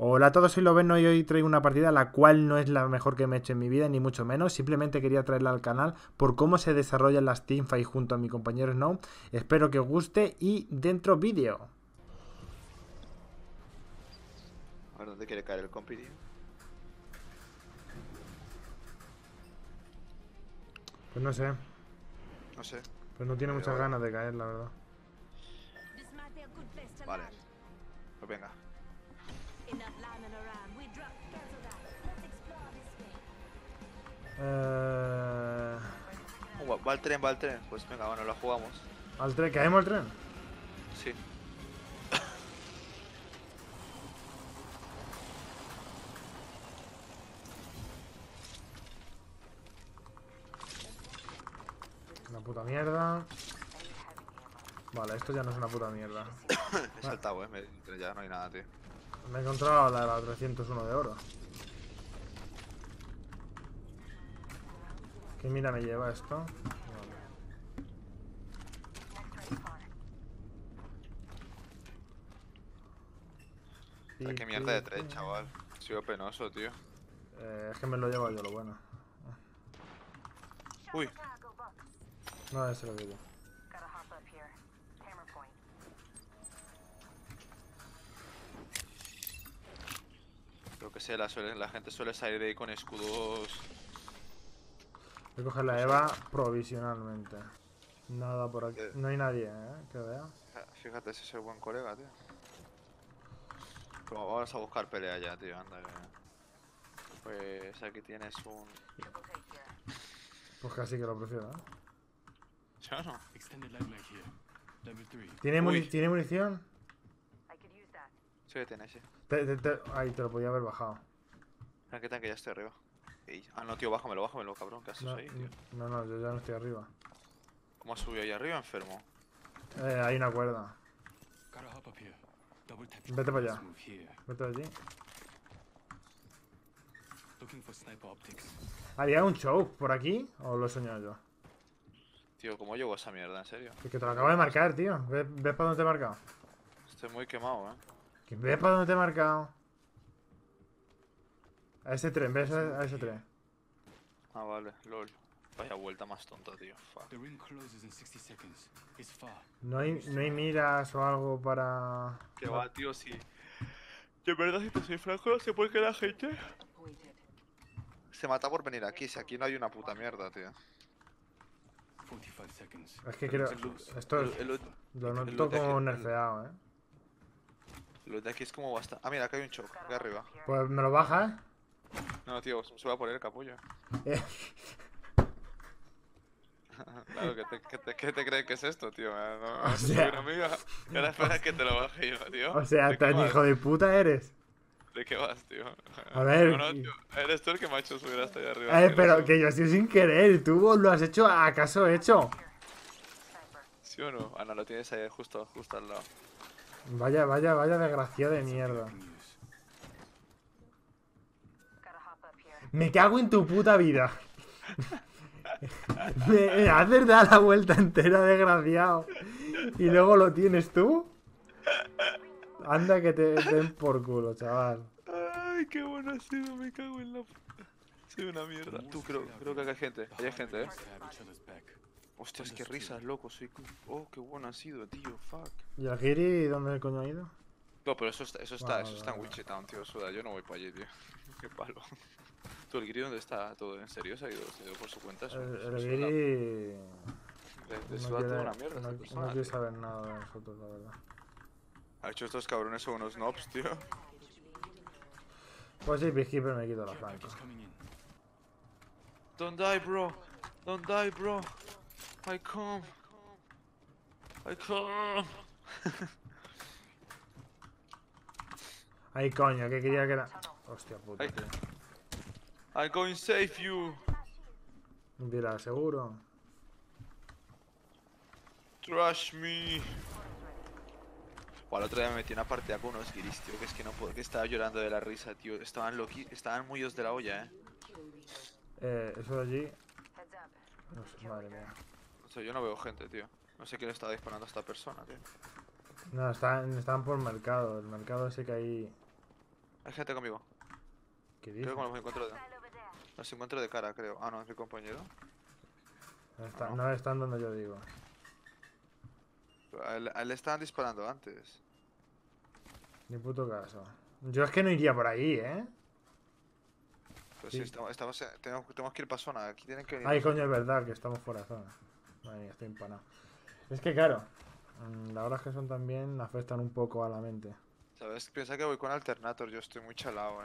Hola a todos, soy Loveno y hoy traigo una partida la cual no es la mejor que me he hecho en mi vida, ni mucho menos. Simplemente quería traerla al canal por cómo se desarrollan las teamfights junto a mi compañero Snow. Espero que os guste y dentro vídeo. A ver dónde quiere caer el compi, tío. Pues no sé, No sé. pues no tiene muchas Ahora. ganas de caer, la verdad. Vale. Pues venga. Eh... Va el tren, va el tren. Pues venga, bueno, lo jugamos. ¿Al tren? ¿Caemos al tren? Sí. Una puta mierda. Vale, esto ya no es una puta mierda. He saltado, ya no hay nada, tío. Me he encontrado la 301 de oro. ¿Qué mira me lleva esto? Vale. Qué mierda de tren, chaval. Ha sido penoso, tío. Es que me lo llevo yo, lo bueno. Uy. No, ese lo digo. Lo que sé, la gente suele salir ahí con escudos. Voy a coger la Eva provisionalmente. Nada por aquí. Eh, No hay nadie, que vea. Fíjate si soy buen colega, tío. Pero vamos a buscar pelea ya, tío. Anda, Pues aquí tienes un... Pues casi que lo prefiero, ¿Yo no? ¿Tiene munición? Sí, tienes, sí. Ahí te lo podía haber bajado. Tranquila, que ya estoy arriba. Ah, no, tío, bájamelo, cabrón. ¿Qué haces No, ahí, tío? no, yo ya no estoy arriba. ¿Cómo subió ahí arriba, enfermo? Hay una cuerda. Vete para allá. Vete allí. ¿Había un choke por aquí? ¿O lo he soñado yo? Tío, ¿cómo llevo esa mierda, en serio? Es que te lo acabo de marcar, tío. ¿Ves para dónde te he marcado? Estoy muy quemado, Que ¿ves para dónde te he marcado? A ese tren, ¿ves a ese tren? Ah, vale, lol. Vaya vuelta más tonta, tío. Fuck. No hay miras o algo para... Que va, tío, sí. De verdad, si te soy franco, no sé por qué la gente se mata por venir aquí. Si aquí no hay una puta mierda, tío. Es que creo... Esto es... Lo el noto loot de aquí, como nerfeado, Lo de aquí es como bastante. Ah, mira, acá hay un choke, aquí arriba. Pues me lo bajas. No, tío, se va a poner el capullo. Eh, Claro, ¿qué te crees que es esto, tío? No, o no soy sea... una amiga. Y ahora espera que te lo baje yo, tío. O sea, ¿De qué tan vas? hijo de puta eres. ¿De qué vas, tío? A ver... No, no, tío. Eres tú el que me ha hecho subir hasta allá arriba, pero asqueroso. que yo estoy sin querer. ¿Tú lo has hecho acaso hecho? ¿Sí o no? Ah, no, lo tienes ahí justo al lado. Vaya desgraciado de mierda. Me cago en tu puta vida. Me haces dar la vuelta entera, desgraciado. Y luego lo tienes tú. Anda que te den por culo, chaval. Ay, qué bueno ha sido, me cago en la puta. Soy una mierda. Tú, creo que acá hay gente. Hay gente, Hostias, qué risas, loco. Oh, qué bueno ha sido, tío. Fuck. ¿Y el Giri dónde coño ha ido? No, pero eso está en Vale. Wichita, tío. Suda, yo no voy para allí, tío. Qué palo. ¿Tú, el Giri, dónde está? ¿Todo en serio? ¿Se ha ido por su cuenta? El Giri... Le No suda toda una quiere, mierda a esta no persona, quiere tío. saber nada de nosotros, la verdad. Ha hecho estos cabrones son unos nobs, tío. Pues sí, Peacekeeper me quito la flanco. Don't die, bro. Don't die, bro. I come. I come. Ay, coño, que quería que era... Hostia puta, I, tío. I'm going to save you. Mira, seguro. Trash me. Bueno, el otro día me metí una partida con unos guiris, tío, que es que no puedo, que estaba llorando de la risa, tío. Estaban muy os de la olla, Eso de allí... No sé, madre mía. O sea, yo no veo gente, tío. No sé quién le estaba disparando a esta persona, tío. No, están por mercado. El mercado ese que hay... Hay gente conmigo. ¿Qué Creo dices? que los encuentro de cara, creo. Ah, no, es mi compañero. No están donde yo digo. A él le estaban disparando antes. Ni puto caso. Yo es que no iría por ahí, ¿eh? Pues Sí. sí, tenemos que ir para zona. Aquí tienen que venir. Ay, nosotros. coño, es verdad que estamos fuera de zona. Madre mía, estoy empanado. Es que claro, las horas que son también afectan un poco a la mente. ¿Sabes? Piensa que voy con Alternator. Yo estoy muy chalado,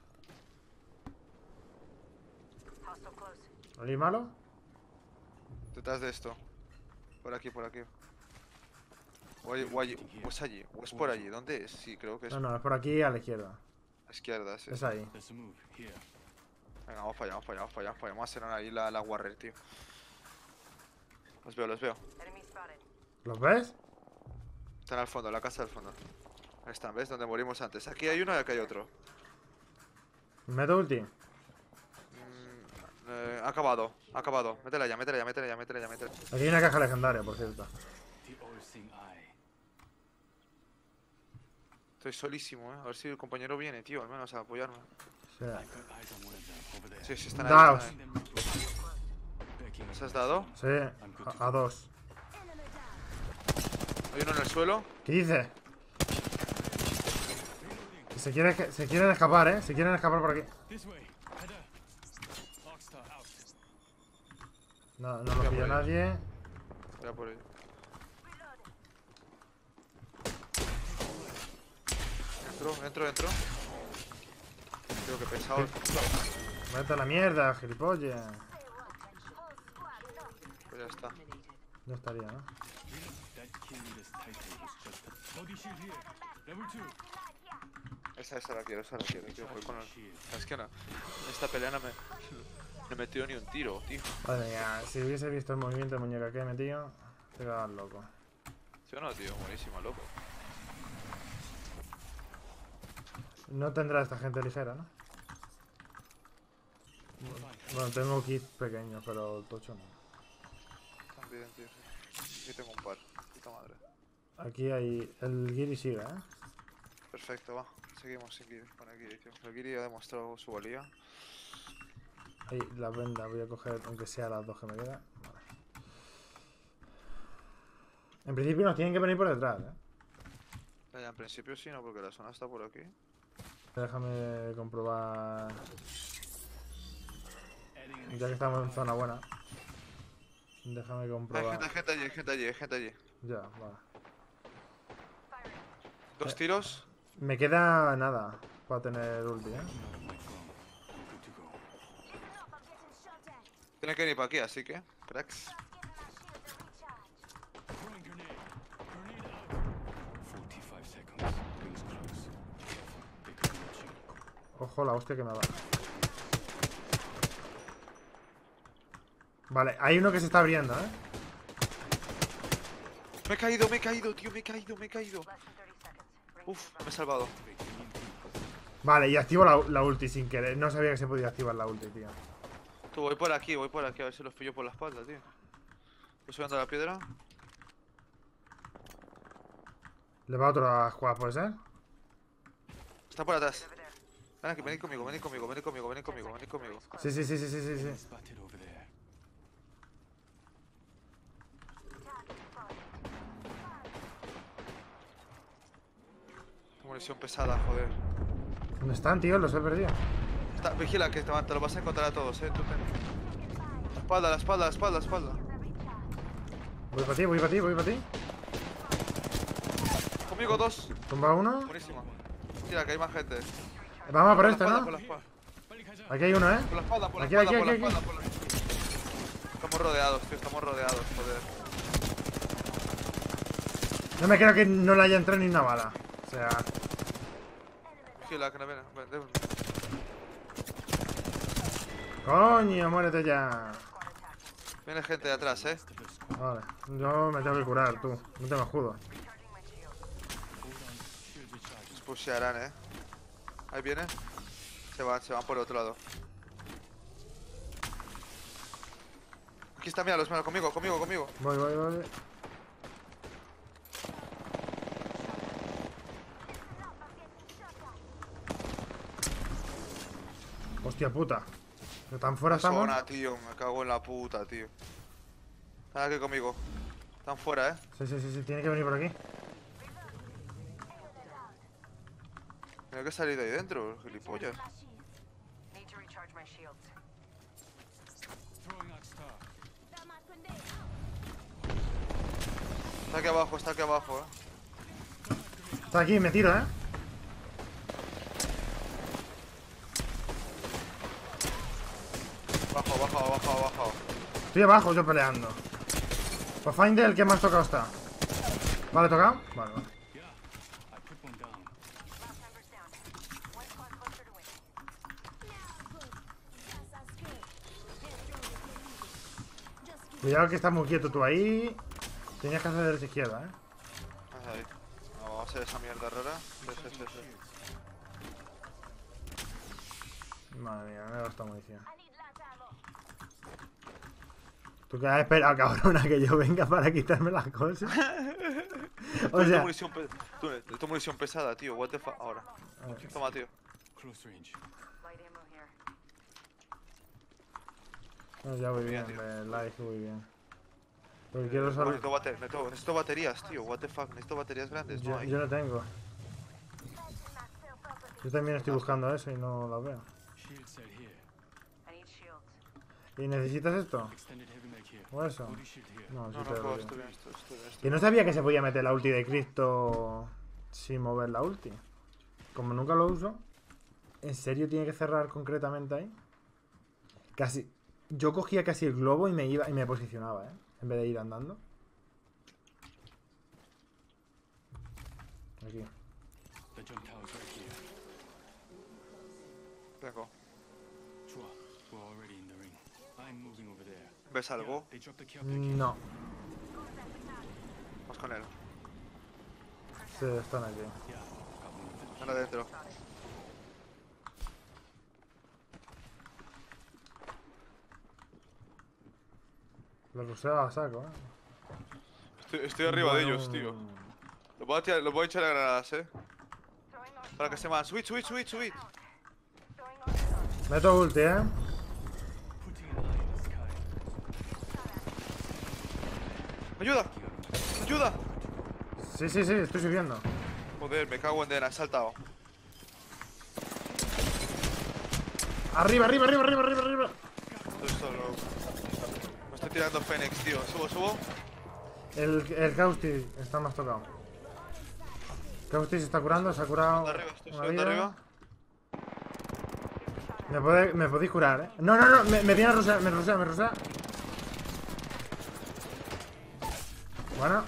¿Oli malo? Detrás de esto. Por aquí, por aquí. O es allí. O es por allí. ¿Dónde es? Sí, creo que es No, no, es por aquí a la izquierda. a la izquierda. Sí. Es ahí. Venga, vamos para allá, vamos para allá, vamos para allá. Vamos a hacer ahí la Warrior, tío. Los veo, los veo. ¿Los ves? Están al fondo, en la casa del fondo. Ahí están, ¿ves? Donde morimos antes. Aquí hay uno y aquí hay otro. ¿Meto ulti? Acabado, acabado. Métela ya, métela ya, métela ya, métela ya, métela. Aquí hay una caja legendaria, por cierto. Estoy solísimo, A ver si el compañero viene, tío, al menos a apoyarme. Sí. Sí, sí, están ahí. Daos. Están ahí. ¿Les has dado? Sí, a dos. Hay uno en el suelo. ¿Qué dice? Se quieren escapar, ¿eh? Se quieren escapar por aquí. No lo pilla nadie. Voy a por ello. Entro. Creo que pesado. Vete a la mierda, gilipollas. Pues ya está. Ya estaría, ¿no? Esa la quiero, tío. Voy con el... Es que no. En esta pelea no me he metido ni un tiro, tío. Madre mía, si hubiese visto el movimiento de muñeca que he metido, te quedas loco. ¿Sí o no, tío? Buenísima, loco. No tendrá esta gente ligera, ¿no? Bueno, tengo kits pequeños, pero tocho no. También, tío. Aquí tengo un par. Puta madre. Aquí hay... El Giri sigue, ¿eh? Perfecto, va. Seguimos sin Giri, con el Giri, tío. El Giri ha demostrado su valía. Ahí, la venda, voy a coger, aunque sea las dos que me quedan. Vale. En principio nos tienen que venir por detrás, ¿eh? Ya, en principio sí, no, porque la zona está por aquí. Déjame comprobar... Ya que estamos en zona buena. Déjame comprobar... Hay gente allí. Ya, vale. 2 tiros. Me queda nada para tener ulti, ¿eh? Tienen que venir para aquí, así que, cracks. Ojo la hostia que me va. Vale, hay uno que se está abriendo, ¿eh? Me he caído, tío, me he caído. Uf, me he salvado. Vale, y activo la ulti sin querer. No sabía que se podía activar la ulti, tío. Tú, voy por aquí, a ver si los pillo por la espalda, tío. Voy subiendo a la piedra. Le va otro a jugar, ¿puede ser? Está por atrás. Ven aquí, venid conmigo. Sí. Munición pesada, joder. ¿Dónde están, tío? Los he perdido. Vigila, que te lo vas a encontrar a todos, tú ten. La espalda. Voy para ti. Conmigo 2. Tumba uno. Buenísima. Tira, que hay más gente. Vamos a por este, ¿no? Por la espalda. Aquí hay uno, ¿eh? Por la espalda, por la Aquí. espalda. Estamos rodeados, tío, joder. No me creo que no le haya entrado ni una bala. O sea... Vigila, que no viene. Coño, muérete ya. Viene gente de atrás, Vale, yo me tengo que curar, tú. No tengo escudo. Nos pushearán, Ahí viene. Se van por el otro lado. Aquí está, mira, conmigo. Voy. Hostia puta. ¿Que tan fuera estamos? Zona, tío, me cago en la puta, tío. Están aquí conmigo. Están fuera, Sí, tiene que venir por aquí. Tengo que salir de ahí dentro, gilipollas. Está aquí abajo, Está aquí, me tiro, Abajo. Estoy abajo yo peleando. Pathfinder, el que más tocado está. ¿Vale, tocado? Vale. Cuidado que estás muy quieto tú ahí. Tenías que hacer derecha izquierda, Ahí. No, vamos a hacer esa mierda rara. Sí. Madre mía, me he gastado munición. ¿Tú qué has esperado, cabrona, que yo venga para quitarme las cosas? O sea... Esto munición pesada, tío. What the fuck. Ahora. Toma, tío. No, ya voy bien, voy bien. Porque quiero solo... Necesito baterías, tío. What the fuck. Necesito baterías grandes. No hay. Yo no tengo. Yo también estoy buscando eso y no lo veo. ¿Y necesitas esto? ¿O eso? No, sí te lo digo. Y no sabía que se podía meter la ulti de Cristo sin mover la ulti. Como nunca lo uso. ¿En serio tiene que cerrar concretamente ahí? Casi... Yo cogía casi el globo y me iba y me posicionaba, en vez de ir andando. Aquí. Vengo. ¿Ves algo? No. Vamos con él. Sí, están aquí. Están adentro. Lo ruseo a saco, Estoy arriba de ellos, tío. Los voy a echar a granadas, Para que se van. Subid. Meto ulti, ¡Ayuda! Sí, estoy subiendo. Joder, me cago en Dena, he saltado. Arriba. Estoy solo. Me estoy tirando Fénix, tío. Subo. El Causti está más tocado. Causti se está curando, se ha curado. Estoy subiendo arriba. Me podéis curar, No, me viene a rusar, me rusea. Bueno.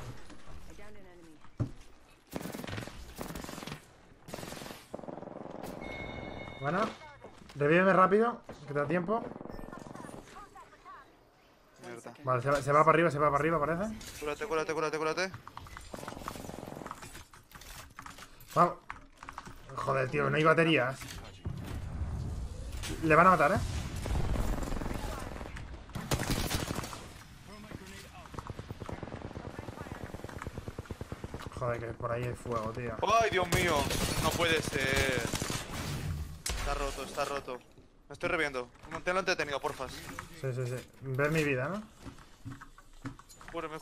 Revíveme rápido, que te da tiempo. Mierda. Vale, se va para arriba, parece. Cúrate. Vamos. Joder, tío, no hay baterías. Le van a matar, Joder, que por ahí hay fuego, tío. ¡Ay, Dios mío! No puede ser. Está roto. Me estoy reviendo. Manténlo entretenido, porfa. Sí. Ver mi vida, ¿no? Cúreme.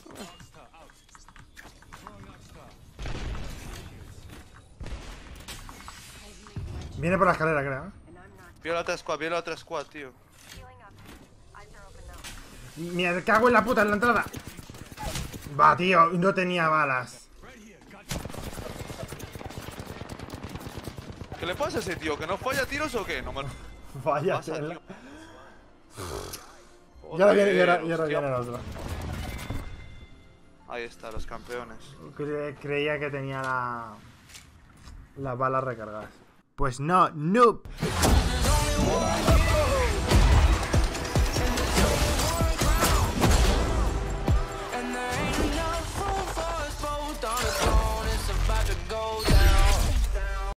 Viene por la escalera, creo, Vio la otra squad, tío. Me cago en la puta, en la entrada. Va, tío, no tenía balas. ¿Qué le pasa a ese tío? ¿Que no falla tiros o qué? No me... Vaya, pasa, tío. tío. Y ahora viene el otro. Ahí está, los campeones. Creía que tenía las balas recargadas. Pues no, noob.